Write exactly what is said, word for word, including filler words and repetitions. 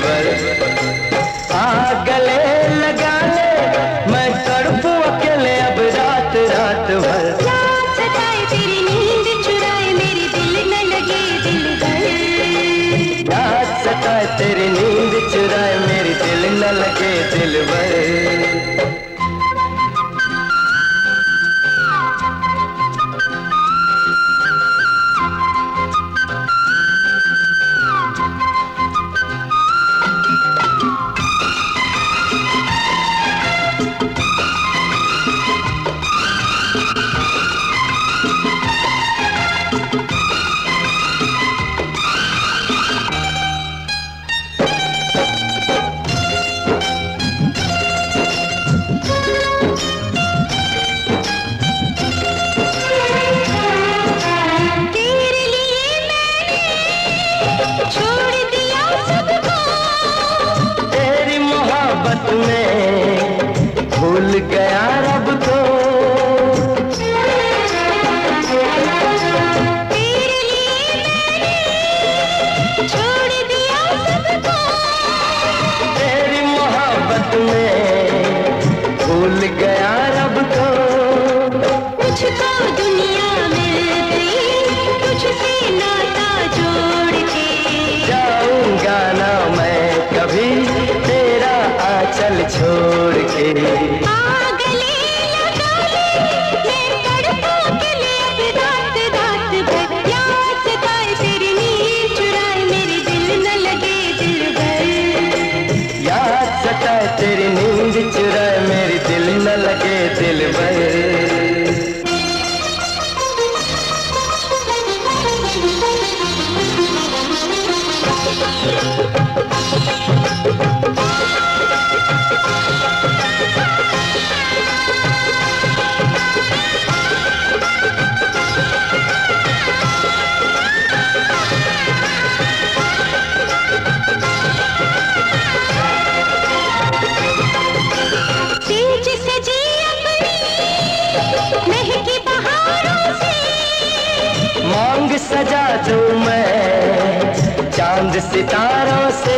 दिलबर। आ गले लगा ले मैं तड़पूं अकेले अब रात रात भर। याद सताए तेरी नींद चुराए मेरी दिल न लगे दिलबर। याद सताए तेरी नींद चुराए मेरी दिल न लगे दिलबर। भूल गया रब को तेरे लिए मैंने छोड़ दिया सबको। तेरी मोहब्बत में भूल गया रब को। मुझको दुनिया मिल गई तुझसे नाता जोड़ के। जाऊंगा ना मैं कभी तेरा आंचल छोड़ के। आ गले लगा ले मैं तड़पूं अकेले अब रात रात भर। याद सताए तेरी नींद चुराए मेरी दिल न लगे दिलबर। याद सताए तेरी नींद चुराए मेरी दिल न लगे दिलबर। तेज सजी अपनी महकी बहारों से। मांग सजा दूं मैं चांद सितारों से।